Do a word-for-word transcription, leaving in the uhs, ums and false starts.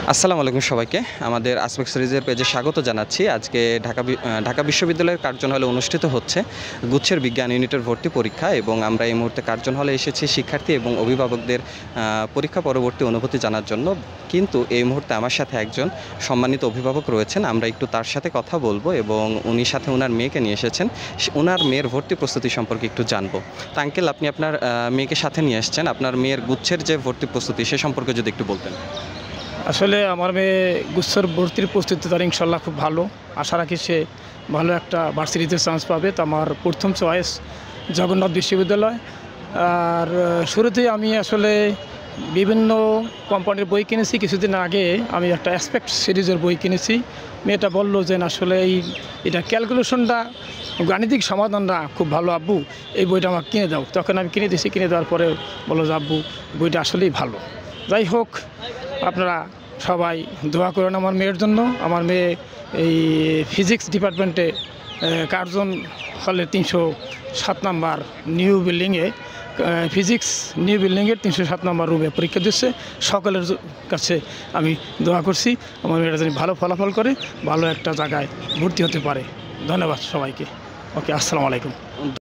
আসসালামু আলাইকুম সবাইকে আমাদের আসবেক সিরিজের পেজে স্বাগত জানাচ্ছি। আজকে ঢাকা ঢাকা বিশ্ববিদ্যালয়ের কার্জন হলে অনুষ্ঠিত হচ্ছে গুচ্ছের বিজ্ঞান ইউনিটের ভর্তি পরীক্ষা এবং আমরা এই মুহূর্তে কার্জন হলে এসেছি শিক্ষার্থী এবং অভিভাবকদের পরীক্ষা পরবর্তী অনুভূতি জানার জন্য। কিন্তু এই মুহূর্তে আমার সাথে একজন সম্মানিত অভিভাবক রয়েছেন, আমরা একটু তার সাথে কথা বলবো এবং উনি সাথে ওনার মেয়েকে নিয়ে এসেছেন, ওনার মেয়ের ভর্তি প্রস্তুতি সম্পর্কে একটু জানবো। তা আঙ্কেল, আপনি আপনার মেয়েকে সাথে নিয়ে এসেছেন, আপনার মেয়ের গুচ্ছের যে ভর্তি প্রস্তুতি সে সম্পর্কে যদি একটু বলতেন। আসলে আমার মেয়ে গুচ্ছের ভর্তির প্রস্তুতি তার ইনশাল্লাহ খুব ভালো। আশা রাখি সে ভালো একটা ভার্সিটিতে চান্স পাবে। তো আমার প্রথম চয়েস জগন্নাথ বিশ্ববিদ্যালয়। আর শুরুতেই আমি আসলে বিভিন্ন কোম্পানির বই কিনেছি। কিছুদিন আগে আমি একটা অ্যাসপেক্ট সিরিজের বই কিনেছি। মেয়েটা বললো যে আসলে এই এটা ক্যালকুলেশনটা, গাণিতিক সমাধানটা খুব ভালো আব্বু, এই বইটা আমাকে কিনে দাও। তখন আমি কিনে দিয়েছি। কিনে দেওয়ার পরে বললো যে আব্বু বইটা আসলেই ভালো। যাই হোক, আপনারা সবাই দোয়া করেন আমার মেয়ের জন্য। আমার মেয়ে এই ফিজিক্স ডিপার্টমেন্টে কার্জন হলে তিনশো সাত নাম্বার নিউ বিল্ডিংয়ে ফিজিক্স নিউ বিল্ডিংয়ের তিনশো সাত নম্বর রুমে পরীক্ষা দিচ্ছে। সকলের কাছে আমি দোয়া করছি আমার মেয়েটা যেন ভালো ফলাফল করে ভালো একটা জায়গায় ভর্তি হতে পারে। ধন্যবাদ সবাইকে। ওকে, আসসালামু আলাইকুম।